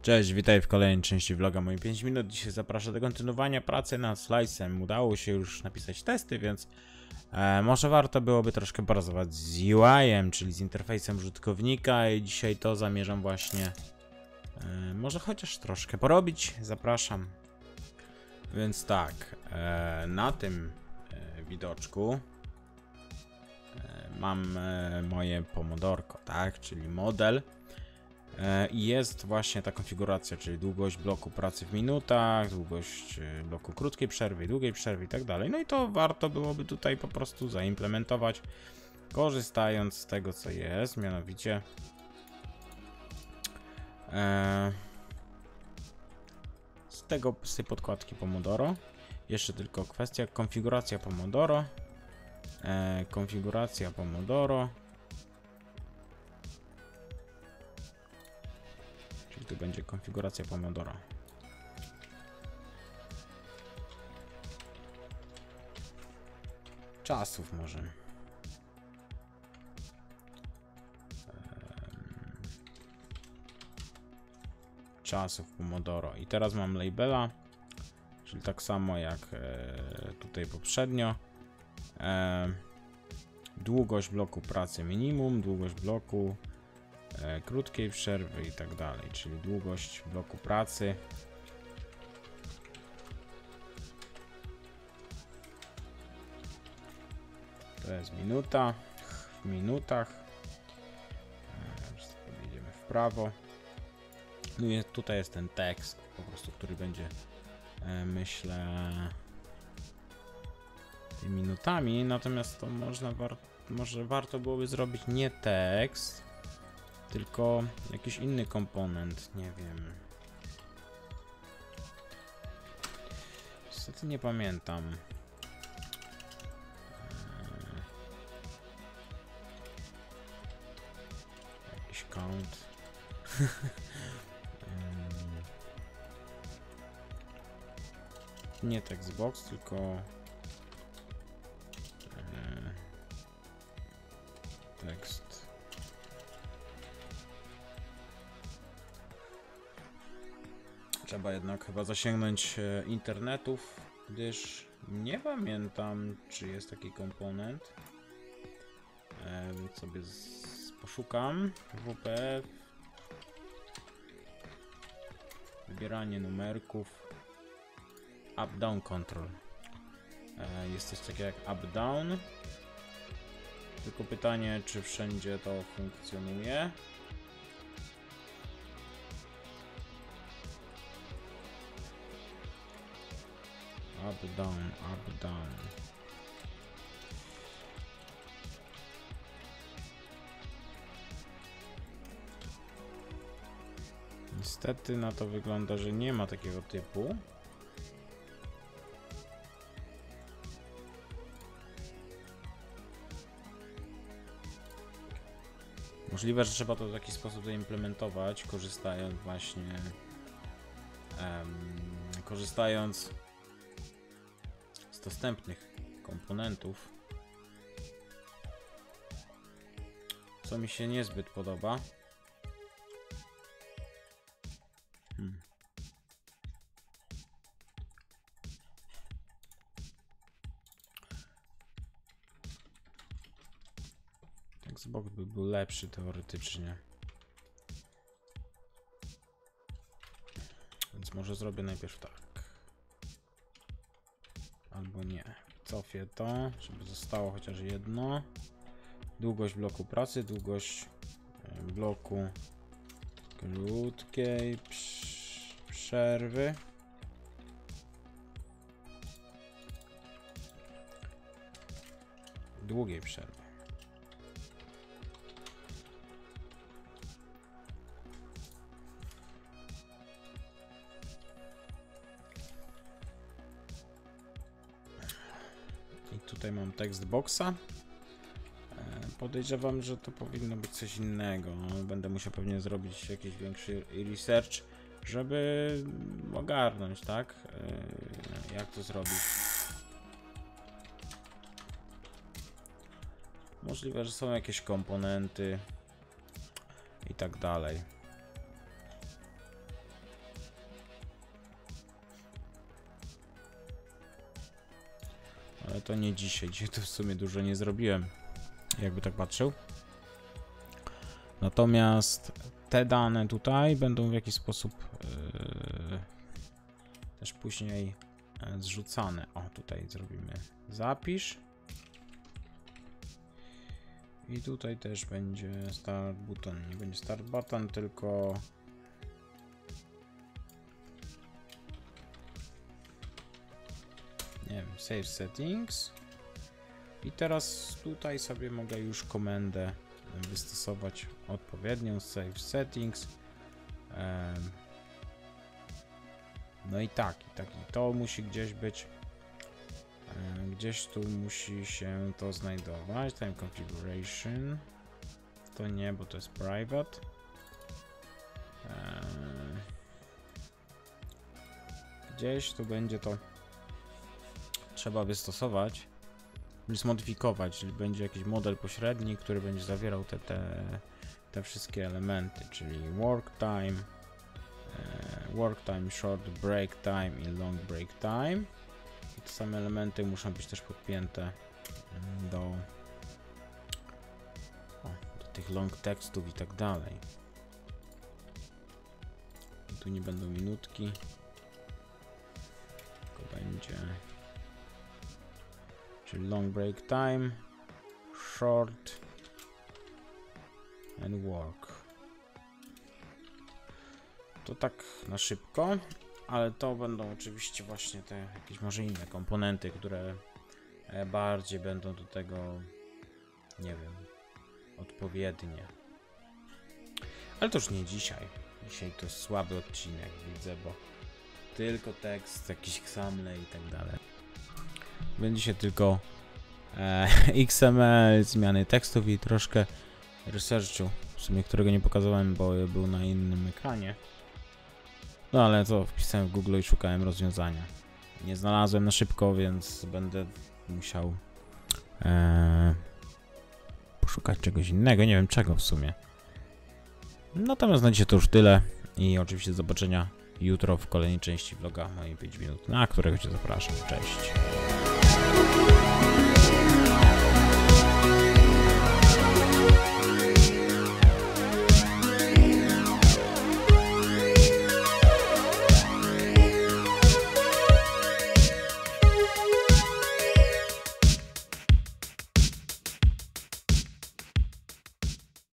Cześć, witaj w kolejnej części vloga moje 5 minut. Dzisiaj zapraszam do kontynuowania pracy nad Slice'em. Udało się już napisać testy, więc może warto byłoby troszkę pracować z UI-em, czyli z interfejsem użytkownika i dzisiaj to zamierzam właśnie może chociaż troszkę porobić. Zapraszam. Więc tak, na tym widoczku mam moje pomodorko, tak, czyli model. I jest właśnie ta konfiguracja, czyli długość bloku pracy w minutach, długość bloku krótkiej przerwy, długiej przerwy i tak dalej. No i to warto byłoby tutaj po prostu zaimplementować, korzystając z tego, co jest, mianowicie z tej podkładki Pomodoro. Jeszcze tylko kwestia konfiguracja Pomodoro. Konfiguracja Pomodoro. Tu będzie konfiguracja Pomodoro. Czasów może. Czasów Pomodoro. I teraz mam labela, czyli tak samo jak tutaj poprzednio. Długość bloku pracy minimum, długość bloku krótkiej przerwy i tak dalej, czyli długość bloku pracy. To jest minuta, w minutach. Idziemy w prawo. No i tutaj jest ten tekst, po prostu, który będzie, myślę, tymi minutami, natomiast to może warto byłoby zrobić nie tekst, tylko jakiś inny komponent, nie wiem. Niestety nie pamiętam. Jakiś count. Nie textbox, tylko tekst. Trzeba jednak chyba zasięgnąć internetów, gdyż nie pamiętam, czy jest taki komponent. Więc sobie poszukam. WPF. Wybieranie numerków. Up-down control. Jest coś takiego jak up-down. Tylko pytanie, czy wszędzie to funkcjonuje. Up, down, up, down. Niestety na to wygląda, że nie ma takiego typu. Możliwe, że trzeba to w jakiś sposób zaimplementować, korzystając właśnie z dostępnych komponentów, co mi się niezbyt podoba. Xbox by był lepszy teoretycznie. Więc może zrobię najpierw tak. Albo nie. Cofię to, żeby zostało chociaż jedno. Długość bloku pracy, długość bloku krótkiej przerwy. Długiej przerwy. Tutaj mam tekst boxa. Podejrzewam, że to powinno być coś innego. Będę musiał pewnie zrobić jakiś większy research, żeby ogarnąć, tak? Jak to zrobić. Możliwe, że są jakieś komponenty i tak dalej. Ale to nie dzisiaj. Dzisiaj to w sumie dużo nie zrobiłem, jakby tak patrzył. Natomiast te dane tutaj będą w jakiś sposób też później zrzucane. O, tutaj zrobimy zapisz. I tutaj też będzie start button. Nie będzie start button, tylko nie wiem, save settings. I teraz tutaj sobie mogę już komendę wystosować odpowiednią, save settings. No i to musi gdzieś być. Gdzieś tu musi się to znajdować. Time configuration. To nie, bo to jest private. Gdzieś tu będzie to trzeba wystosować, zmodyfikować, czyli będzie jakiś model pośredni, który będzie zawierał te wszystkie elementy, czyli work time, short break time i long break time. I te same elementy muszą być też podpięte do tych long tekstów i tak dalej. I tu nie będą minutki, tylko będzie, czyli long break time, short and work. To tak na szybko, ale to będą oczywiście właśnie te jakieś może inne komponenty, które bardziej będą do tego, nie wiem, odpowiednie. Ale to już nie dzisiaj. Dzisiaj to jest słaby odcinek, widzę, bo tylko tekst, jakiś XAML i tak dalej. Będzie się tylko XML, zmiany tekstów i troszkę researchu, w sumie którego nie pokazałem, bo był na innym ekranie. No ale to wpisałem w Google i szukałem rozwiązania. Nie znalazłem na szybko, więc będę musiał poszukać czegoś innego, nie wiem czego w sumie. Natomiast na dzisiaj to już tyle i oczywiście do zobaczenia jutro w kolejnej części vloga moje 5 minut, na którego Cię zapraszam. Cześć!